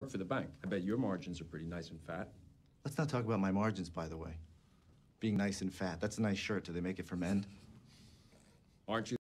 for the bank. I bet your margins are pretty nice and fat. Let's not talk about my margins, by the way. Being nice and fat. That's a nice shirt. Do they make it for men? Aren't you